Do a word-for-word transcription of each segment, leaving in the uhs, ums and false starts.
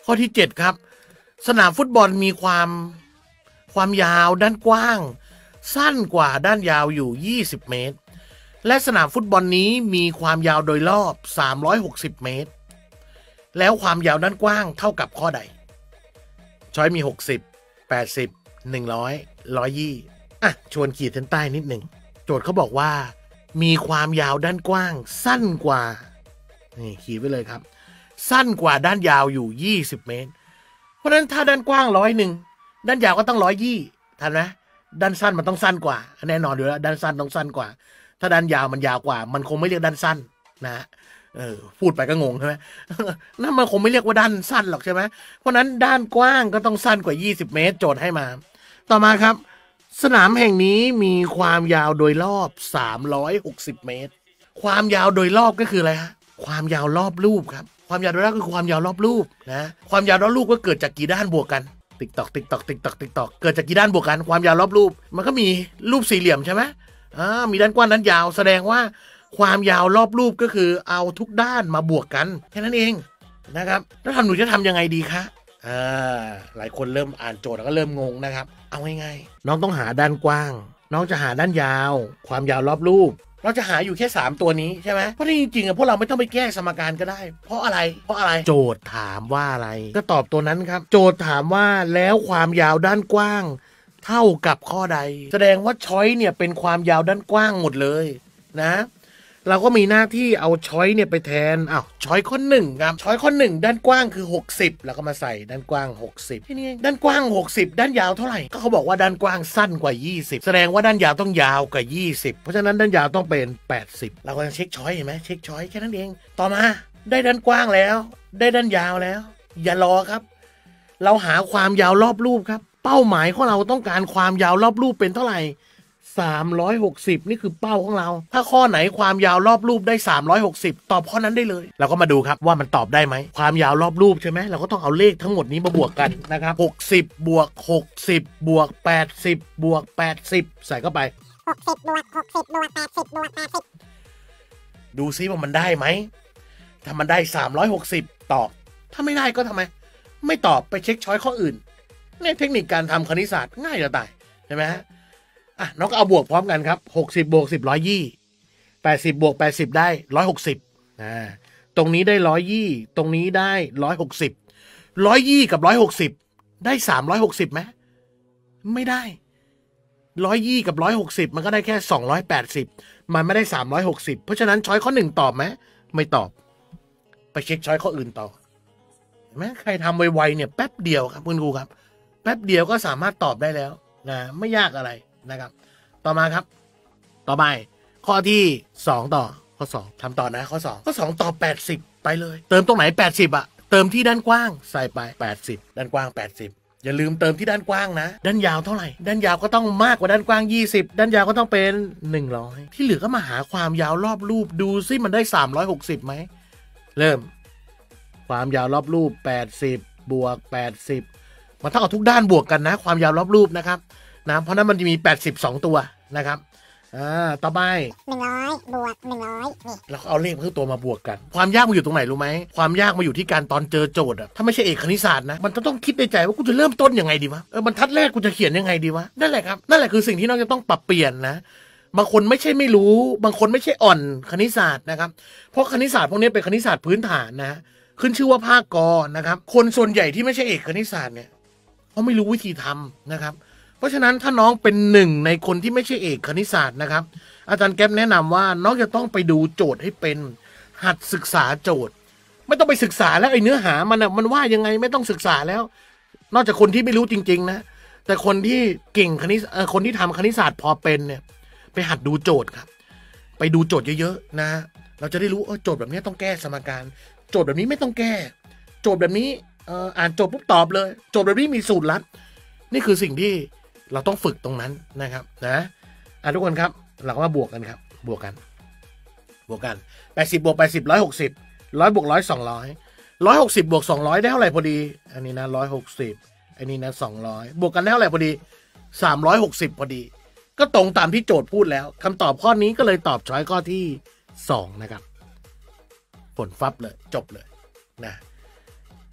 ข้อที่เจ็ดครับสนามฟุตบอลมีความความยาวด้านกว้างสั้นกว่าด้านยาวอยู่ยี่สิบเมตรและสนามฟุตบอลนี้มีความยาวโดยรอบสามร้อยหกสิบเมตรแล้วความยาวด้านกว้างเท่ากับข้อใดช้อยมีหกสิบ แปดสิบ หนึ่งร้อย หนึ่งร้อยยี่สิบอ่ะชวนขีดเส้นใต้นิดหนึ่งโจทย์เขาบอกว่ามีความยาวด้านกว้างสั้นกว่านี่ขีดไว้เลยครับสั้นกว่าด้านยาวอยู่ยี่สิบเมตรเพราะฉะนั้นถ้าด้านกว้างร้อยหนึ่งด้านยาวก็ต้องร้อยยี่ทันไหมด้านสั้นมันต้องสั้นกว่าแน่นอนอยู่แล้วด้านสั้นต้องสั้นกว่าถ้าด้านยาวมันยาวกว่ามันคงไม่เรียกด้านสั้นนะเออพูดไปก็งงใช่ไหมนั่นมันคงไม่เรียกว่าด้านสั้นหรอกใช่ไหมเพราะนั้นด้านกว้างก็ต้องสั้นกว่ายี่สิบเมตรโจทย์ให้มาต่อมาครับสนามแห่งนี้มีความยาวโดยรอบสามร้อยหกสิบเมตรความยาวโดยรอบก็คืออะไรฮะความยาวรอบรูปครับความยาวโดยรอบคือความยาวรอบรูปนะความยาวรอบรูปก็เกิดจากกี่ด้านบวกกันติ๊กตอกติ๊กตอกติ๊กตอกติ๊กตอกเกิดจากกี่ด้านบวกกันความยาวรอบรูปมันก็มีรูปสี่เหลี่ยมใช่ไหมอ่ามีด้านกว้างด้านยาวแสดงว่าความยาวรอบรูปก็คือเอาทุกด้านมาบวกกันแค่นั้นเองนะครับแล้วทำหนูจะทำยังไงดีคะอ่าหลายคนเริ่มอ่านโจทย์แล้วก็เริ่มงงนะครับเอาง่ายๆน้องต้องหาด้านกว้างน้องจะหาด้านยาวความยาวรอบรูปเราจะหาอยู่แค่สามตัวนี้ใช่ไหมเพราะที่จริงๆอะพวกเราไม่ต้องไปแก้สมการก็ได้เพราะอะไรเพราะอะไรโจทย์ถามว่าอะไรก็ตอบตัวนั้นครับโจทย์ถามว่าแล้วความยาวด้านกว้างเท่ากับข้อใดแสดงว่าช้อยเนี่ยเป็นความยาวด้านกว้างหมดเลยนะเราก็มีหน้าที่เอาช้อยเนี่ยไปแทนอ้าวช้อยข้อหนึ่งครับช้อยข้อหนึ่งด้านกว้างคือหกสิบแล้วก็มาใส่ด้านกว้างหกสิบที่นี่ด้านกว้างหกสิบด้านยาวเท่าไหร่ก็เขาบอกว่าด้านกว้างสั้นกว่ายี่สิบแสดงว่าด้านยาวต้องยาวกว่ายี่สิบเพราะฉะนั้นด้านยาวต้องเป็นแปดสิบเราก็เช็คช้อยเห็นไหมเช็คช้อยแค่นั้นเองต่อมาได้ด้านกว้างแล้วได้ด้านยาวแล้วอย่ารอครับเราหาความยาวรอบรูปครับเป้าหมายของเราต้องการความยาวรอบรูปเป็นเท่าไหร่สามร้อยหกสิบนี่คือเป้าของเราถ้าข้อไหนความยาวรอบรูปได้สามร้อยหกสิบตอบข้อนั้นได้เลยเราก็มาดูครับว่ามันตอบได้ไหมความยาวรอบรูปใช่ไหมเราก็ต้องเอาเลขทั้งหมดนี้มาบวกกันนะครับหกสิบบวกหกสิบบวกแปดสิบบวกแปดสิบใส่เข้าไปหกสิบบวกหกสิบบวกแปดสิบบวกแปดสิบดูซิว่ามันได้ไหมถ้ามันได้สามร้อยหกสิบตอบถ้าไม่ได้ก็ทำไมไม่ตอบไปเช็คช้อยข้ออื่นเนี่ยเทคนิคการทำคณิตศาสตร์ง่ายจะตายใช่ไหมฮะอ่ะน้องก็เอาบวกพร้อมกันครับหกสิบบวกสิบ ร้อยยี่สิบ แปดสิบบวกแปดสิบได้หนึ่งร้อยหกสิบอ่าตรงนี้ได้หนึ่งร้อยยี่สิบตรงนี้ได้หนึ่งร้อยหกสิบ หนึ่งร้อยยี่สิบกับหนึ่งร้อยหกสิบได้สามร้อยหกสิบมั้ยไม่ได้หนึ่งร้อยยี่สิบกับหนึ่งร้อยหกสิบมันก็ได้แค่สองร้อยแปดสิบมันไม่ได้สามร้อยหกสิบเพราะฉะนั้นช้อยข้อหนึ่งตอบมั้ยไม่ตอบไปเช็คช้อยข้ออื่นต่อเห็นมั้ยใครทำไวๆเนี่ยแป๊บเดียวครับคุณครูครับแป๊บเดียวก็สามารถตอบได้แล้วนะไม่ยากอะไรนะครับต่อมาครับต่อไปข้อที่สองต่อข้อสองทำต่อนะข้อสองข้อสองตอบแปดสิบไปเลยเติมตรงไหนแปดสิบอ่ะเติมที่ด้านกว้างใส่ไปแปดสิบด้านกว้างแปดสิบอย่าลืมเติมที่ด้านกว้างนะด้านยาวเท่าไหร่ด้านยาวก็ต้องมากกว่าด้านกว้างยี่สิบด้านยาวก็ต้องเป็นหนึ่งร้อยที่เหลือก็มาหาความยาวรอบรูปดูซิมันได้สามร้อยหกสิบมั้ยเริ่มความยาวรอบรูปแปดสิบบวกแปดสิบมันเท่ากับทุกด้านบวกกันนะความยาวรอบรูปนะครับนะเพราะนั้นมันจะมีแปดสิบสองตัวนะครับอ่าต่อไปหนึ่งร้อยบวกหนึ่งร้อยนี่เราเอาเลขทุกตัวมาบวกกันความยากมันอยู่ตรงไหนรู้ไหมความยากมาอยู่ที่การตอนเจอโจทย์อะถ้าไม่ใช่เอกคณิตศาสตร์นะมันจะต้องคิดในใจว่ากูจะเริ่มต้นยังไงดีวะเออบรรทัดแรกกูจะเขียนยังไงดีวะนั่นแหละครับนั่นแหละคือสิ่งที่น้องจะต้องปรับเปลี่ยนนะบางคนไม่ใช่ไม่รู้บางคนไม่ใช่อ่อนคณิตศาสตร์นะครับเพราะคณิตศาสตร์พวกนี้เป็นคณิตศาสตร์พื้นฐานนะขึ้นชื่อว่าภาคกนะครับคนส่วนใหญ่ที่ไม่ใช่เอกคณิตศาสตร์เนี่ยเขาไม่รู้วิธีทำนะครับเพราะฉะนั้นถ้าน้องเป็นหนึ่งในคนที่ไม่ใช่เอกคณิตศาสตร์นะครับอาจารย์แก๊ปแนะนำว่าน้องจะต้องไปดูโจทย์ให้เป็นหัดศึกษาโจทย์ไม่ต้องไปศึกษาแล้วไอ้เนื้อหามันอ่ะมันว่ายังไงไม่ต้องศึกษาแล้วนอกจากคนที่ไม่รู้จริงๆนะแต่คนที่เก่งคณิตเอ่อคนที่ทำคณิตศาสตร์พอเป็นเนี่ยไปหัดดูโจทย์ครับไปดูโจทย์เยอะๆนะเราจะได้รู้เออโจทย์แบบนี้ต้องแก้สมการโจทย์แบบนี้ไม่ต้องแก้โจทย์แบบนี้เอ่ออ่านโจทย์ปุ๊บตอบเลยโจทย์แบบนี้มีสูตรลัดนี่คือสิ่งที่เราต้องฝึกตรงนั้นนะครับนะอ่ะทุกคนครับเราก็มาบวกกันครับบวกกันบวกกันแปดสิบบวกแปดสิบ หนึ่งร้อยหกสิบ หนึ่งร้อยบวกหนึ่งร้อย สองร้อย หนึ่งร้อยหกสิบบวกสองร้อยได้เท่าไหร่พอดีอันนี้นะหนึ่งร้อยหกสิบอันนี้นะสองร้อยบวกกันได้เท่าไหร่พอดีสามร้อยหกสิบพอดีก็ตรงตามที่โจทย์พูดแล้วคำตอบข้อนี้ก็เลยตอบช้อยข้อที่สองนะครับผลฟับเลยจบเลยนะ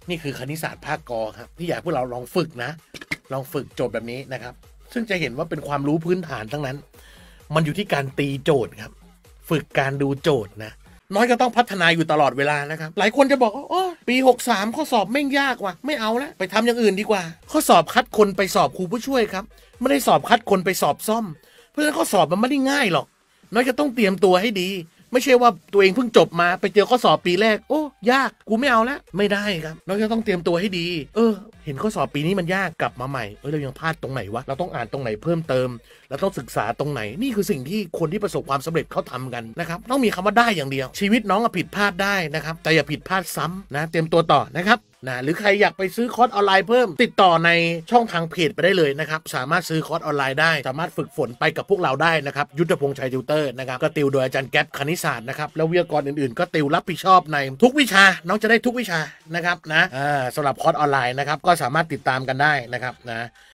นี่คือคณิตศาสตร์ภาคกอครับที่อยากพวกเราลองฝึกนะลองฝึกโจทย์แบบนี้นะครับซึ่งจะเห็นว่าเป็นความรู้พื้นฐานทั้งนั้นมันอยู่ที่การตีโจทย์ครับฝึกการดูโจทย์นะน้อยก็ต้องพัฒนาอยู่ตลอดเวลานะครับหลายคนจะบอกว่าโอ้ปีหกสามข้อสอบแม่งยากว่ะไม่เอาแล้วไปทำอย่างอื่นดีกว่าข้อสอบคัดคนไปสอบครูผู้ช่วยครับไม่ได้สอบคัดคนไปสอบซ่อมเพราะฉะนั้นข้อสอบมันไม่ได้ง่ายหรอกน้อยก็ต้องเตรียมตัวให้ดีไม่ใช่ว่าตัวเองเพิ่งจบมาไปเจอข้อสอบปีแรกโอ้ยากกูไม่เอาแล้วไม่ได้ครับน้อยก็ต้องเตรียมตัวให้ดีเออเห็นข้อสอบปีนี้มันยากกลับมาใหม่เออเรายังพลาดตรงไหนวะเราต้องอ่านตรงไหนเพิ่มเติมเราต้องศึกษาตรงไหนนี่คือสิ่งที่คนที่ประสบความสำเร็จเขาทำกันนะครับต้องมีคำว่าได้อย่างเดียวชีวิตน้องอะผิดพลาดได้นะครับแต่อย่าผิดพลาดซ้ำนะเตรียมตัวต่อนะครับนะหรือใครอยากไปซื้อคอร์สออนไลน์เพิ่มติดต่อในช่องทางเพจไปได้เลยนะครับสามารถซื้อคอร์สออนไลน์ได้สามารถฝึกฝนไปกับพวกเราได้นะครับยุทธพงษ์ชัยติวเตอร์นะครับก็ติวโดยอาจารย์แก๊ปคณิตศาสตร์นะครับแล้ววิทยากรอื่นๆก็ติวรับผิดชอบในทุกวิชาน้องจะได้ทุกวิชานะครับนะอ่าสำหรับคอร์สออนไลน์นะครับก็สามารถติดตามกันได้นะครับนะ